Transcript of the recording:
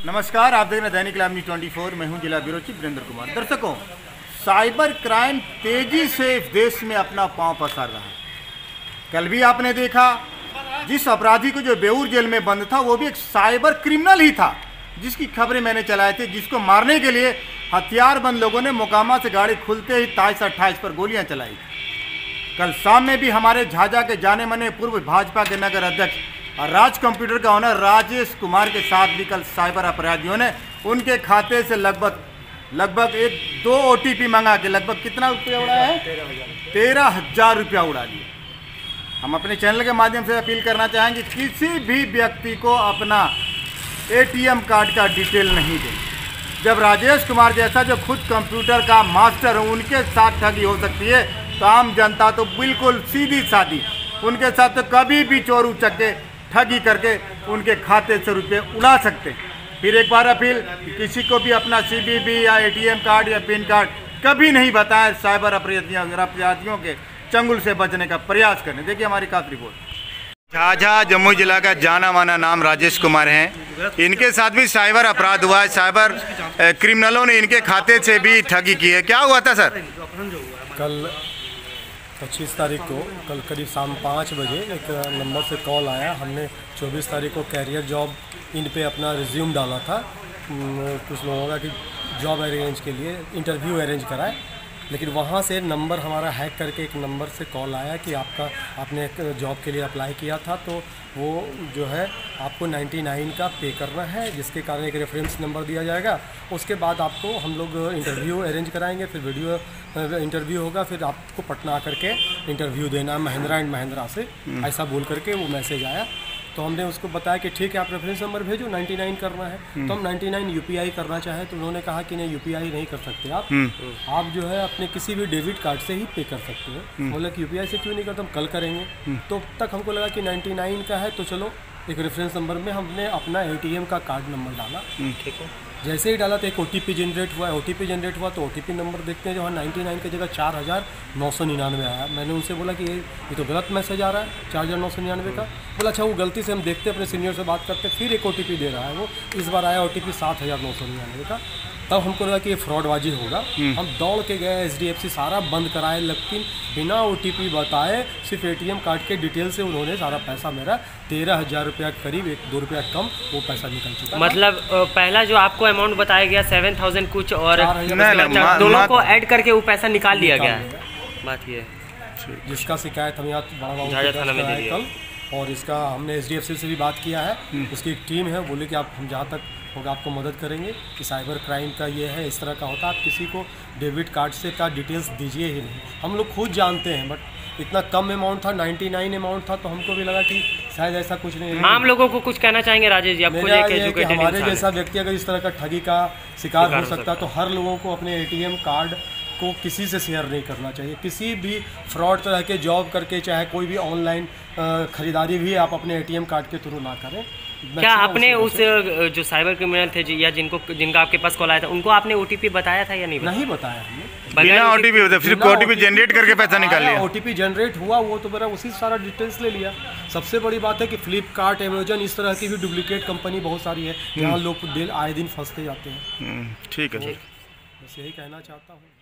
नमस्कार, आप देख रहे हैं दैनिक लाइव न्यूज़ 24। मैं हूं जिला ब्यूरो चीफ वीरेंद्र कुमार। दर्शकों, साइबर क्राइम तेजी से देश में अपना पांव पसार रहा है। कल भी आपने देखा, जिस अपराधी को जो बेऊर जेल में बंद था वो भी एक साइबर क्रिमिनल ही था, जिसकी खबरें मैंने चलाई थी, जिसको मारने के लिए हथियारबंद लोगों ने मोकामा से गाड़ी खुलते ही 27-28 पर गोलियां चलाई। कल शाम में भी हमारे झाझा के जाने माने पूर्व भाजपा के नगर अध्यक्ष और राज कंप्यूटर का ओनर राजेश कुमार के साथ भी कल साइबर अपराधियों ने उनके खाते से लगभग 2 OTP मंगा के लगभग कितना रुपया उड़ाया है? 13,000 रुपया उड़ा दिया। हम अपने चैनल के माध्यम से अपील करना चाहेंगे, किसी भी व्यक्ति को अपना ATM कार्ड का डिटेल नहीं दें। जब राजेश कुमार जैसा जो खुद कंप्यूटर का मास्टर हो उनके साथ ठगी हो सकती है, तो आम जनता तो बिल्कुल सीधी सादी उनके साथ तो कभी भी चोर उचक के ठगी करके उनके खाते से रुपये उड़ा सकते हैं। फिर एक बार अपील, किसी को भी अपना CVV या ATM कार्ड या पिन कार्ड कभी नहीं बताएं। साइबर अपराधियों के चंगुल से बचने का प्रयास करें। देखिए हमारी खास रिपोर्ट। झाझा जम्मू जिला का जाना माना नाम राजेश कुमार हैं। इनके साथ भी साइबर अपराध हुआ है। साइबर क्रिमिनलों ने इनके खाते से भी ठगी की है। क्या हुआ था सर? कल 25 तारीख को कल करीब शाम 5 बजे एक नंबर से कॉल आया। हमने 24 तारीख को कैरियर जॉब इन पे अपना रिज्यूम डाला था, कुछ लोगों का कि जॉब अरेंज के लिए इंटरव्यू अरेंज कराए, लेकिन वहाँ से नंबर हमारा हैक करके एक नंबर से कॉल आया कि आपने एक जॉब के लिए अप्लाई किया था, तो वो जो है आपको 99 का पे करना है, जिसके कारण एक रेफरेंस नंबर दिया जाएगा। उसके बाद आपको हम लोग इंटरव्यू अरेंज कराएंगे, फिर वीडियो इंटरव्यू होगा, फिर आपको पटना आकर के इंटरव्यू देना है महिंद्रा एंड महिंद्रा से, ऐसा बोल करके वो मैसेज आया। तो हमने उसको बताया कि ठीक है, आप रेफरेंस नंबर भेजो, 99 करना है। तो हम 99 UPI करना चाहे तो उन्होंने कहा कि नहीं, UPI नहीं कर सकते आप जो है अपने किसी भी डेबिट कार्ड से ही पे कर सकते हो। बोले कि UPI से क्यों नहीं करते, हम कल करेंगे। तो तक हमको लगा कि 99 का है, तो चलो एक रेफरेंस नंबर में हमने अपना ATM का कार्ड नंबर डाला। ठीक है, जैसे ही डाला तो एक OTP जनरेट हुआ। OTP जनरेट हुआ तो OTP नंबर देखते हैं, जो 99 की जगह 4,999 आया। मैंने उनसे बोला कि ये तो गलत मैसेज आ रहा है 4,999 का। बोला अच्छा, वो गलती से हम देखते अपने सीनियर से बात करते, फिर एक OTP दे रहा है। वो इस बार आया OTP 7,999 का। तब हमको लगा कि ये फ्रॉडबाजी होगा। हम दौड़ के गए, SDFC सारा बंद कराए, लेकिन बिना OTP बताए सिर्फ ATM कार्ड के डिटेल से उन्होंने सारा पैसा मेरा 13,000 रुपया करीब 1-2 रुपया कम वो पैसा निकल चुका। मतलब पहला जो आपको अमाउंट बताया गया 7,000 कुछ और दोनों को ऐड करके वो पैसा निकाल लिया गया। बात ये है, जिसका शिकायत हम यहाँ थाना में दे कल, और इसका हमने SDFC से भी बात किया है। उसकी एक टीम है, बोले कि आप हम जहाँ तक होगा आपको मदद करेंगे कि साइबर क्राइम का ये है, इस तरह का होता है। आप किसी को डेबिट कार्ड से का डिटेल्स दीजिए ही नहीं। हम लोग खुद जानते हैं, बट इतना कम अमाउंट था, 99 अमाउंट था, तो हमको भी लगा कि शायद ऐसा कुछ नहीं है। आम लोगों को कुछ कहना चाहेंगे राजेश जी? हमारे जैसा व्यक्ति अगर इस तरह का ठगी का शिकार हो सकता है, तो हर लोगों को अपने ATM कार्ड को किसी से शेयर नहीं करना चाहिए। किसी भी फ्रॉड तरह के जॉब करके, चाहे कोई भी ऑनलाइन खरीदारी भी आप अपने ATM कार्ड के थ्रू ना करें। क्या आपने उस जो साइबर क्रिमिनल थे या जिनका आपके पास कॉल आया था, उनको आपने OTP बताया था या नहीं? नहीं बताया हमने। बिना OTP होता, सिर्फ OTP जनरेट करके पैसा निकाल लिया। OTP जनरेट हुआ, वो तो मेरा उसी सारा डिटेल्स ले लिया। सबसे बड़ी बात है कि फ्लिपकार्ट, अमेजन, इस तरह की भी डुप्लीकेट कंपनी बहुत सारी है, जहाँ लोग आए दिन फंसते जाते हैं। ठीक है, बस यही कहना चाहता हूँ।